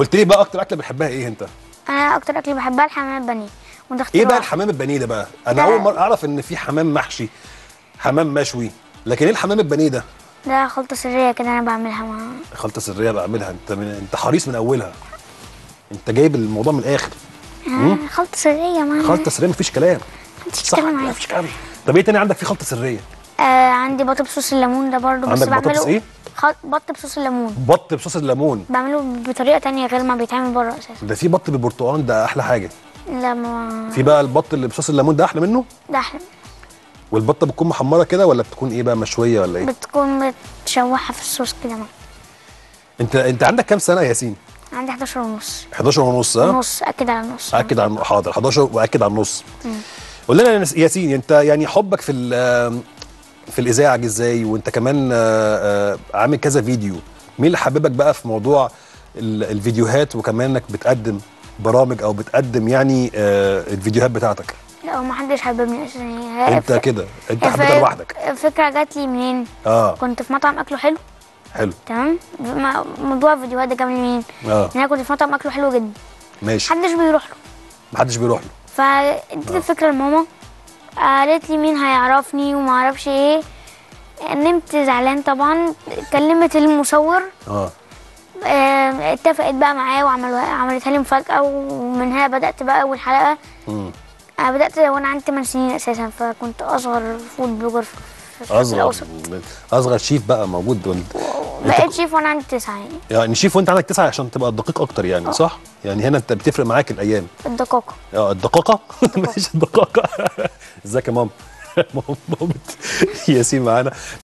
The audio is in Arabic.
قلت لي بقى اكتر اكله بتحبها ايه انت؟ انا اكتر اكل بحبها الحمام البانيه، وده ايه بقى اختراع. الحمام البانيه ده بقى؟ انا اول مره اعرف ان في حمام محشي، حمام مشوي، لكن ايه الحمام البانيه ده؟ ده خلطه سريه كده انا بعملها مع خلطه سريه بعملها، انت حريص من اولها، انت جايب الموضوع من الاخر. خلطه سريه معايا. خلطه سريه مفيش كلام. محدش صح يتكلم كده، معايا. مفيش كلام. طب ايه تاني عندك في خلطه سريه؟ عندي بط بصوص الليمون ده برضو، بس عندك بطاطس بعمله ايه؟ بط بصوص الليمون. بط بصوص الليمون. بعمله بطريقه تانية غير ما بيتعمل بره اساسا. ده في بط بالبرتقال، ده احلى حاجه. لا ما في بقى البط اللي بصوص الليمون ده احلى منه. ده احلى. والبطه بتكون محمره كده ولا بتكون ايه بقى، مشويه ولا ايه؟ بتكون متشوحه في الصوص كده. انت عندك كام سنه يا ياسين؟ عندي 11 ونص. 11 ونص. ها، ونص اكد على النص. اكد على حاضر 11 واكد على النص. قول لنا يا ياسين، انت يعني حبك في الاذاعه جه ازاي؟ وانت كمان عامل كذا فيديو، مين اللي حببك بقى في موضوع الفيديوهات، وكمان انك بتقدم برامج او بتقدم يعني الفيديوهات بتاعتك؟ لا هو محدش حببني اساسا. انت كده انت حبيتها لوحدك. الفكره جات لي منين؟ كنت في مطعم اكله حلو. حلو. تمام. موضوع الفيديوهات ده جاب لي منين؟ ان انا كنت في مطعم اكله حلو جدا. ماشي. محدش بيروح له. محدش بيروح له. فاديت الفكره لماما، قالت لي مين هيعرفني وما اعرفش ايه. نمت زعلان طبعا. كلمت المصور. اتفقت بقى معاه وعملتها لي مفاجاه، ومنها بدات بقى اول حلقه. انا بدات وانا عندي 8 سنين اساسا، فكنت اصغر فود بلوجر في الاوسط. اصغر شيف بقى موجود. بقيت شيف وانا عندي 9 يعني شيف وانت عندك 9 عشان تبقى دقيق اكتر يعني. صح؟ يعني هنا انت بتفرق معاك الايام. الدقاقه. الدقاقه. ماشي الدقاقه. ازيك يا ماما؟ مامة ياسين معانا.